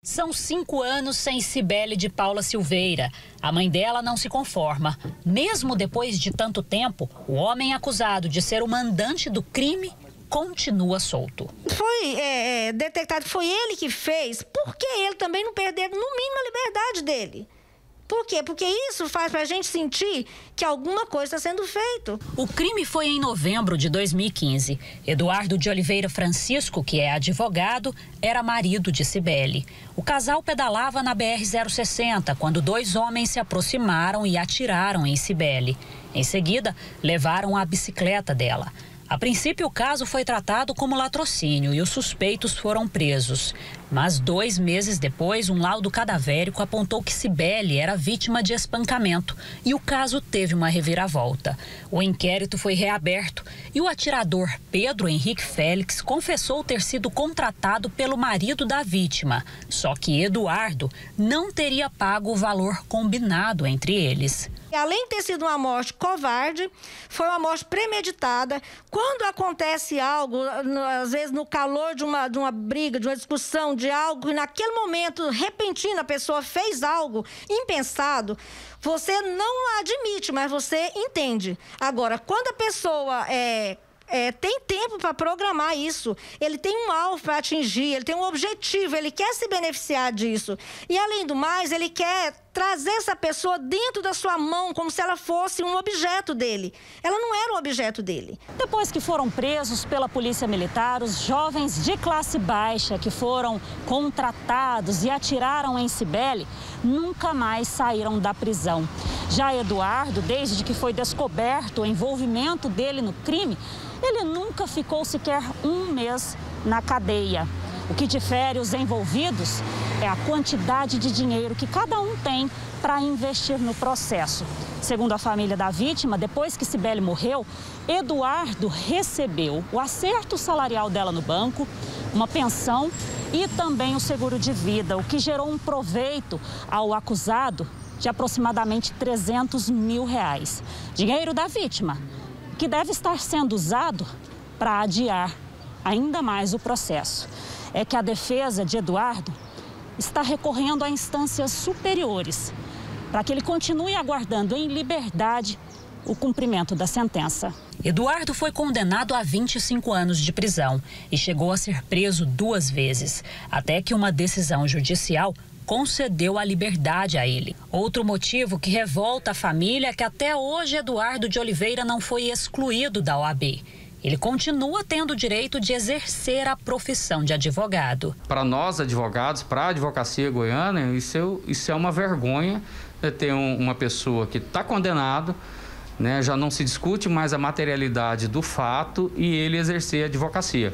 São 5 anos sem Cibele de Paula Silveira. A mãe dela não se conforma. Mesmo depois de tanto tempo, o homem acusado de ser o mandante do crime continua solto. Foi detectado que foi ele que fez. Por que ele também não perdeu, no mínimo, a liberdade dele? Por quê? Porque isso faz pra gente sentir que alguma coisa está sendo feita. O crime foi em novembro de 2015. Eduardo de Oliveira Francisco, que é advogado, era marido de Cibele. O casal pedalava na BR-060 quando 2 homens se aproximaram e atiraram em Cibele. Em seguida, levaram a bicicleta dela. A princípio, o caso foi tratado como latrocínio e os suspeitos foram presos. Mas 2 meses depois, um laudo cadavérico apontou que Cibele era vítima de espancamento e o caso teve uma reviravolta. O inquérito foi reaberto e o atirador Pedro Henrique Félix confessou ter sido contratado pelo marido da vítima. Só que Eduardo não teria pago o valor combinado entre eles. Além de ter sido uma morte covarde, foi uma morte premeditada. Quando acontece algo, às vezes no calor de uma briga, de uma discussão, de algo, e naquele momento repentino a pessoa fez algo impensado, você não admite, mas você entende. Agora, quando a pessoa tem tempo para programar isso, ele tem um alvo para atingir, ele tem um objetivo, ele quer se beneficiar disso. E, além do mais, ele quer trazer essa pessoa dentro da sua mão como se ela fosse um objeto dele. Ela não era um objeto dele. Depois que foram presos pela Polícia Militar, os jovens de classe baixa que foram contratados e atiraram em Cibele nunca mais saíram da prisão. Já Eduardo, desde que foi descoberto o envolvimento dele no crime, ele nunca ficou sequer 1 mês na cadeia. O que difere os envolvidos é a quantidade de dinheiro que cada um tem para investir no processo. Segundo a família da vítima, depois que Cibele morreu, Eduardo recebeu o acerto salarial dela no banco, uma pensão e também o seguro de vida, o que gerou um proveito ao acusado de aproximadamente R$300 mil. Dinheiro da vítima, que deve estar sendo usado para adiar ainda mais o processo. É que a defesa de Eduardo está recorrendo a instâncias superiores para que ele continue aguardando em liberdade o cumprimento da sentença. Eduardo foi condenado a 25 anos de prisão e chegou a ser preso 2 vezes, até que uma decisão judicial concedeu a liberdade a ele. Outro motivo que revolta a família é que até hoje Eduardo de Oliveira não foi excluído da OAB. Ele continua tendo o direito de exercer a profissão de advogado. Para nós, advogados, para a advocacia goiana, isso é uma vergonha, ter uma pessoa que está condenado, né, já não se discute mais a materialidade do fato e ele exercer a advocacia.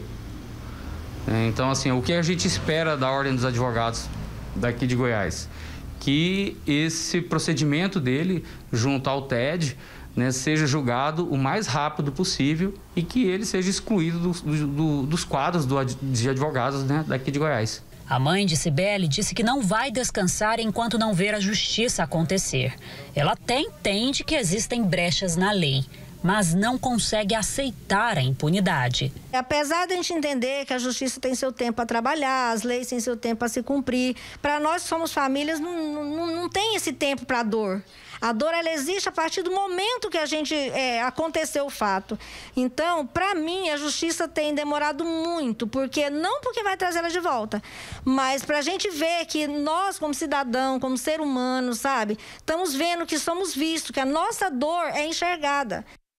Então, assim, o que a gente espera da Ordem dos Advogados daqui de Goiás? Que esse procedimento dele, junto ao TED, né, seja julgado o mais rápido possível e que ele seja excluído dos quadros de advogados, né, daqui de Goiás. A mãe de Cibele disse que não vai descansar enquanto não ver a justiça acontecer. Ela até entende que existem brechas na lei, mas não consegue aceitar a impunidade. Apesar de a gente entender que a justiça tem seu tempo para trabalhar, as leis têm seu tempo para se cumprir, para nós que somos famílias não tem esse tempo para dor. A dor, ela existe a partir do momento que a gente aconteceu o fato. Então, para mim, a justiça tem demorado muito, não porque vai trazer ela de volta, mas para a gente ver que nós, como cidadão, como ser humano, sabe, estamos vendo que somos vistos, que a nossa dor é enxergada.